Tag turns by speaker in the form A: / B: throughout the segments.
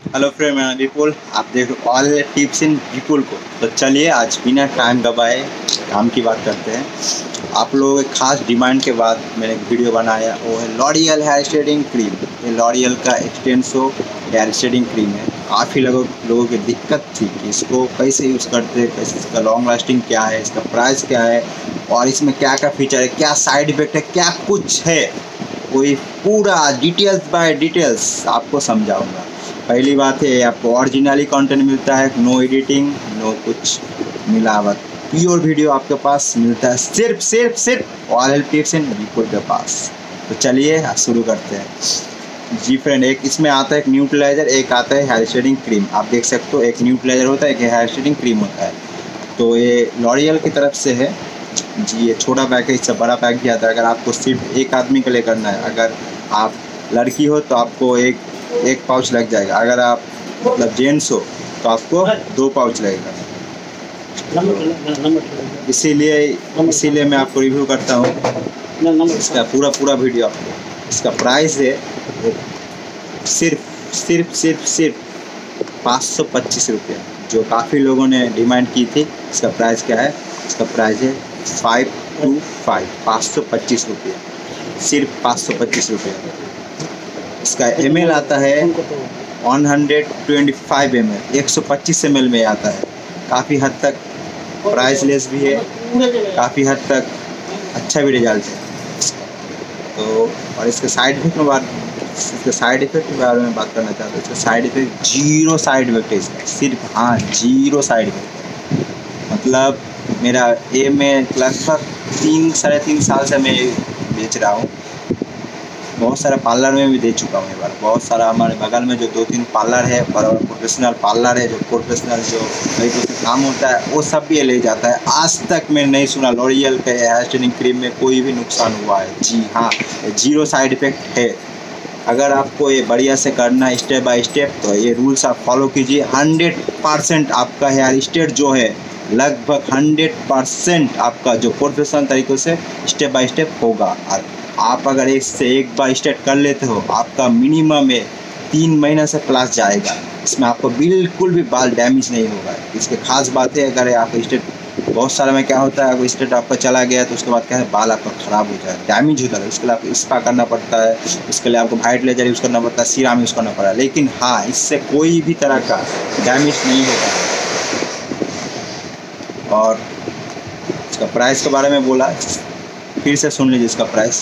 A: Hello friend, मैं विपुल। आप देख रहे हो ऑल टिप्स इन विपुल को। तो चलिए आज बिना टाइम गवाए काम की बात करते हैं। आप लोगों के खास डिमांड के बाद मैंने एक वीडियो बनाया, वो है लॉरियल हेयर स्ट्रेटिंग क्रीम। ये लॉरियल का एक्सटेंसो हेयर स्ट्रेटिंग क्रीम है। काफ़ी लोगों की दिक्कत थी कि इसको कैसे यूज़ करते हैं, कैसे इसका लॉन्ग लास्टिंग क्या है, इसका प्राइस क्या है और इसमें क्या क्या फीचर है, क्या साइड इफेक्ट है, क्या कुछ है, कोई पूरा डिटेल्स बाय डिटेल्स आपको समझाऊंगा। पहली बात है, आपको ओरिजिनली कंटेंट मिलता है, नो एडिटिंग, नो कुछ मिलावट, प्योर वीडियो आपके पास मिलता है सिर्फ ऑल टिप्स इन विपुल के पास। तो चलिए शुरू करते हैं। जी फ्रेंड, एक इसमें आता है एक न्यूट्रलाइजर, एक आता है हेयर स्ट्रेटिंग क्रीम। आप देख सकते हो, एक न्यूट्रलाइजर होता है, एक हेयर स्ट्रेटिंग क्रीम होता है। तो ये लॉरियल की तरफ से है जी। ये छोटा पैक है, इससे बड़ा पैक भी आता है। अगर आपको सिर्फ एक आदमी के लिए करना है, अगर आप लड़की हो तो आपको एक पाउच लग जाएगा, अगर आप मतलब जेंट्स हो तो आपको 2 पाउच लगेगा। इसीलिए मैं आपको रिव्यू करता हूँ इसका पूरा वीडियो। आपको इसका प्राइस है सिर्फ 525 रुपये, जो काफ़ी लोगों ने डिमांड की थी। इसका प्राइस क्या है? इसका प्राइस है 525 रुपये, सिर्फ 525 रुपये। इसका ml आता है 125 ml, 125 ml में आता है। काफ़ी हद तक प्राइसलेस भी है, काफ़ी हद तक अच्छा भी रिजल्ट है तो। और इसके साइड इफेक्ट के बारे में बात करना चाहता हूँ। इसका साइड इफेक्ट 0 साइड इफेक्ट है इसका, सिर्फ 0 साइड इफेक्ट। मतलब मेरा में लगभग 3-3.5 साल से मैं बेच रहा हूँ। बहुत सारा पार्लर में भी दे चुका हूँ। बार बहुत सारा हमारे बगल में जो 2-3 पार्लर है, प्रोफेशनल पार्लर है, जो प्रोफेशनल जो तरीके से काम होता है, वो सब भी ले जाता है। आज तक मैं नहीं सुना लॉरियल के हेयर स्ट्रेटिंग क्रीम में कोई भी नुकसान हुआ है। जी हाँ, 0 साइड इफेक्ट है। अगर आपको ये बढ़िया से करना है स्टेप बाय स्टेप, तो ये रूल्स आप फॉलो कीजिए। 100% आपका हेयर स्ट्रेट जो है, लगभग 100% आपका जो प्रोफेशनल तरीक़ों से स्टेप बाय स्टेप होगा। और आप अगर इससे एक बार स्टार्ट कर लेते हो, आपका मिनिमम में 3 महीना से प्लस जाएगा। इसमें आपको बिल्कुल भी बाल डैमेज नहीं होगा। इसके खास बात है, अगर आप स्टेट बहुत सारा में क्या होता है, अगर स्टेट आपका चला गया तो उसके बाद क्या है, बाल आपका ख़राब हो जाए, डैमेज होता है। उसके लिए आपको स्पा करना पड़ता है, इसके लिए आपको वाइट लेजर यूज़ करना पड़ता है, सीरम यूज़ करना पड़ता है। लेकिन हाँ, इससे कोई भी तरह का डैमेज नहीं होता। और इसका प्राइस के बारे में बोला, फिर से सुन लीजिए। इसका प्राइस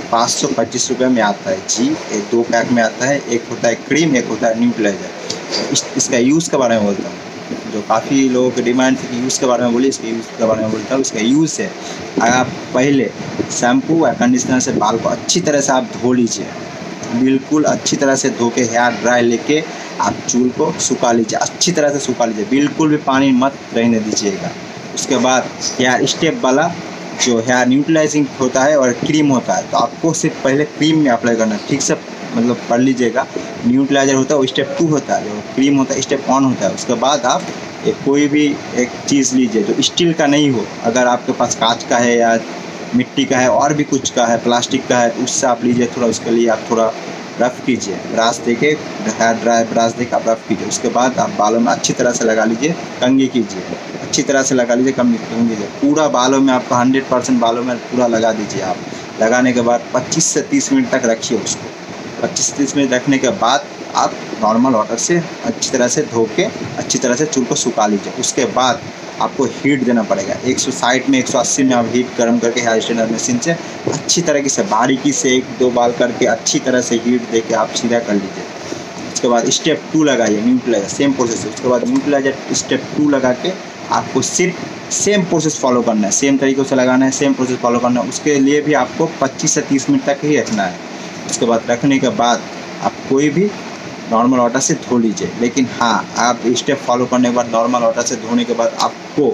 A: 525 रुपये में आता है जी। ये 2 पैक में आता है, एक होता है क्रीम, एक होता है न्यूट्रलाइजर। इसका यूज़ के बारे में बोलता हूँ, जो काफ़ी लोगों की डिमांड थी कि यूज़ के बारे में बोलिए, इसके यूज़ के बारे में बोलता हूँ। इसका यूज़ है, आप पहले शैम्पू या कंडीशनर से बाल को अच्छी तरह से आप धो लीजिए, बिल्कुल अच्छी तरह से धो के हेयर ड्राई लेके आप चूल को सुखा लीजिए, अच्छी तरह से सुखा लीजिए, बिल्कुल भी पानी मत रहने दीजिएगा। उसके बाद हेयर स्टेप वाला जो हेयर न्यूट्रलाइजिंग होता है और क्रीम होता है, तो आपको सिर्फ पहले क्रीम में अप्लाई करना है। ठीक से मतलब पढ़ लीजिएगा। न्यूट्रलाइजर होता है वो स्टेप 2 होता है, जो क्रीम होता है स्टेप 1 होता है। उसके बाद आप कोई भी एक चीज़ लीजिए जो स्टील का नहीं हो। अगर आपके पास कांच का है या मिट्टी का है और भी कुछ का है, प्लास्टिक का है, तो उससे आप लीजिए। थोड़ा उसके लिए आप थोड़ा रफ़ कीजिए, ब्रश दे के, हेयर ड्राई ब्रश दे के आप रफ़ कीजिए। उसके बाद आप बालों में अच्छी तरह से लगा लीजिए, कंघी कीजिए, अच्छी तरह से लगा लीजिए, कंघी कीजिए। पूरा बालों में आपका 100% बालों में पूरा लगा दीजिए। आप लगाने के बाद 25 से 30 मिनट तक रखिए उसको। 25 से 30 मिनट रखने के बाद आप नॉर्मल वाटर से अच्छी तरह से धो के अच्छी तरह से चूल को सुखा लीजिए। उसके बाद आपको हीट देना पड़ेगा। 160 में 180 में आप हीट गर्म करके हेयर स्ट्रेटनर मशीन से अच्छी तरीके से बारीकी से 1-2 बाल करके अच्छी तरह से हीट दे के आप सीधा कर लीजिए। उसके बाद स्टेप 2 लगाइए, न्यूट्रलाइजर, सेम प्रोसेस है। उसके बाद न्यूट्रलाइजर स्टेप 2 लगा के आपको सिर्फ सेम प्रोसेस फॉलो करना है, सेम तरीक़ों से लगाना है, सेम प्रोसेस फॉलो करना है। उसके लिए भी आपको 25 से 30 मिनट तक ही रखना है। उसके बाद रखने के बाद आप कोई भी नॉर्मल वाटर से धो लीजिए। लेकिन हाँ, आप स्टेप फॉलो करने के बाद नॉर्मल वाटर से धोने के बाद आपको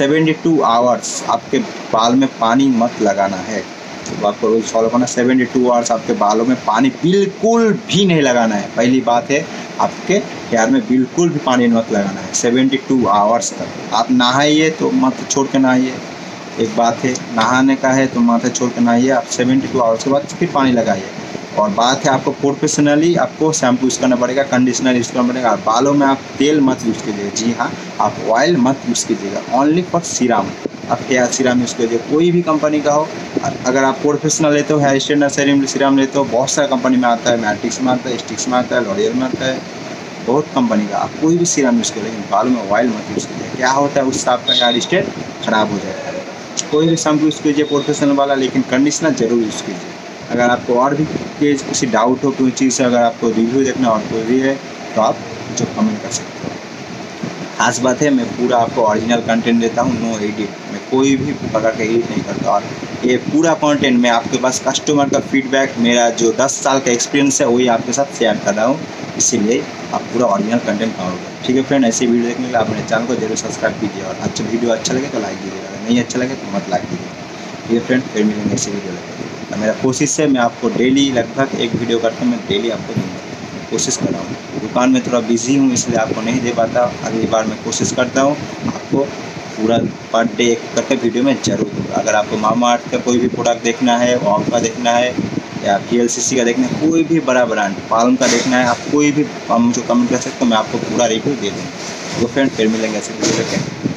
A: 72 आवर्स आपके बाल में पानी मत लगाना है। तो आपको रोज़ फॉलो करना। 72 आवर्स आपके बालों में पानी बिल्कुल भी नहीं लगाना है। पहली बात है, आपके हेयर में बिल्कुल भी पानी मत लगाना है 72 आवर्स तक। आप नहाइए तो माथे छोड़ के नहाइए, एक बात है। नहाने का है तो माथे छोड़ के नहाइए। आप 72 आवर्स के बाद फिर पानी लगाइए। और बात है आपको प्रोफेशनली आपको शैम्पू यूज़ करना पड़ेगा, कंडीशनर यूज़ करना पड़ेगा। और बालों में आप तेल मत यूज़ कीजिएगा, जी हाँ, आप ऑयल मत यूज़ कीजिएगा, ओनली फॉर सीरम। आप हेयर सीरम यूज़ कीजिए, कोई भी कंपनी का हो। अगर आप प्रोफेशनल लेते हो, हेयर स्ट्रेटनर सीरम लेते हो, बहुत सारे कंपनी में आता है, मैट्रिक्स में आता है, स्टिक्स में आता है, लॉरियल में आता है, बहुत कंपनी का। आप कोई भी सीरम यूज़ करें, लेकिन बालों में ऑयल मत यूज़ कीजिए। क्या होता है, उससे आपका हेयर स्टेट खराब हो जाएगा। कोई भी शैम्पू यूज़ कीजिए प्रोफेशनल वाला, लेकिन कंडीशनर जरूर यूज़ कीजिए। अगर आपको और भी किसी डाउट हो कोई चीज़ से, अगर आपको रिव्यू देखना और कोई भी है तो आप जो कमेंट कर सकते हो। खास बात है, मैं पूरा आपको ओरिजिनल कंटेंट देता हूँ, नो एडिट। मैं कोई भी प्रकार का एडिट नहीं करता। और ये पूरा कंटेंट मैं आपके पास कस्टमर का फीडबैक, मेरा जो 10 साल का एक्सपीरियंस है वही आपके साथ शेयर कर रहा हूँ, इसीलिए आप पूरा ओरिजिनल कंटेंट पाओगे। ठीक है फ्रेंड, ऐसी वीडियो देखने के लिए आप मेरे चैनल को जरूर सब्सक्राइब कीजिए। और अच्छा वीडियो अच्छा लगे तो लाइक कीजिएगा, अगर नहीं अच्छा लगे तो मत लाइक कीजिए। ठीक है फ्रेंड, फिर मिलेंगे ऐसी वीडियो लेकर। मेरा कोशिश है, मैं आपको डेली लगभग एक वीडियो करता हूँ, मैं डेली आपको दूँगा, कोशिश कर रहा हूँ। दुकान में थोड़ा बिजी हूँ, इसलिए आपको नहीं दे पाता। अगली बार मैं कोशिश करता हूँ आपको पूरा पर डे एक करके वीडियो में जरूर दूँगा। अगर आपको मामाअर्थ का कोई भी प्रोडक्ट देखना है, वॉम का देखना है, या VLCC का देखना है, कोई भी बड़ा ब्रांड पाल्म का देखना है, आप कोई भी मुझे कमेंट कर सकते हो, मैं आपको पूरा रिव्यू दे दूँगा। तो फ्रेंड, फिर मिलेंगे ऐसे वीडियो लेके।